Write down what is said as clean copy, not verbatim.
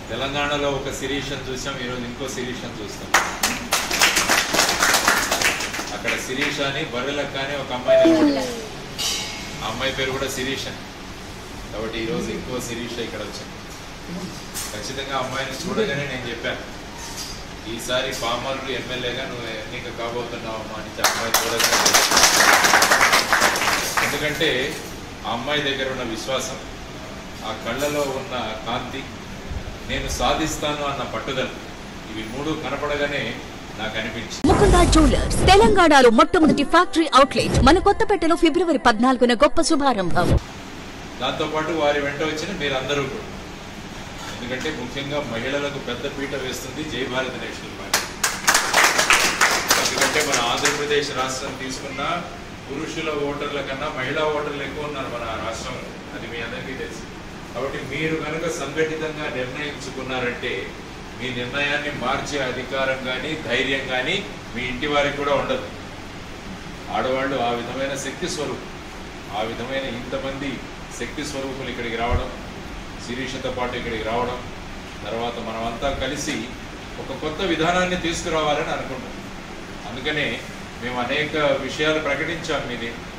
తెలంగాణలో ఒక శిరీషను చూసాం, ఈరోజు ఇంకో శిరీషను చూస్తాం. అక్కడ శిరీష అని బర్రెలకు కానీ ఒక అమ్మాయి నిలబడింది. ఆ అమ్మాయి పేరు కూడా శిరీష. కాబట్టి ఈరోజు ఇంకో శిరీష ఇక్కడ వచ్చింది. ఖచ్చితంగా అమ్మాయిని చూడగానే నేను చెప్పాను, ఈసారి పామర్లు ఎమ్మెల్యేగా నువ్వు ఎన్నిక కాబోతున్నావు అమ్మా అని అమ్మాయి చూడగానే. ఎందుకంటే ఆ అమ్మాయి దగ్గర ఉన్న విశ్వాసం, ఆ కళ్ళలో ఉన్న కాంతి, నేను సాధిస్తాను అన్న పట్టుదల, ఇవి మూడు కనపడగానే నాకు అనిపించింది. ముకుందా జ్యువెలర్స్ తెలంగాణలో మొట్టమొదటి ఫ్యాక్టరీ అవుట్లెట్ మన కొత్తపేటలో ఫిబ్రవరి 14న గొప్ప శుభారంభం. దాంతోపాటు వారి వెంట వచ్చిన మీరందరూ కూడా, ఎందుకంటే ముఖ్యంగా మహిళలకు పెద్ద పీట వేస్తుంది జై భారత్ నేషనల్ పార్టీ. ఎందుకంటే మన ఆంధ్రప్రదేశ్ రాష్ట్రం తీసుకున్న పురుషుల ఓటర్ల కన్నా మహిళా ఓటర్లు ఎక్కువ ఉన్నారు మన రాష్ట్రంలో, అది మీ అందరికీ తెలుసు. కాబట్టి మీరు కనుక సంఘటితంగా నిర్ణయించుకున్నారంటే మీ నిర్ణయాన్ని మార్చే అధికారం కానీ ధైర్యం కానీ మీ ఇంటి వారికి కూడా ఉండదు. ఆడవాళ్ళు ఆ విధమైన శక్తి స్వరూపం, ఆ విధమైన ఇంతమంది శక్తి స్వరూపులు ఇక్కడికి రావడం, శిరీషతో పాటు ఇక్కడికి రావడం, తర్వాత మనమంతా కలిసి ఒక కొత్త విధానాన్ని తీసుకురావాలని అనుకుంటున్నాం. అందుకనే మేము అనేక విషయాలు ప్రకటించాం.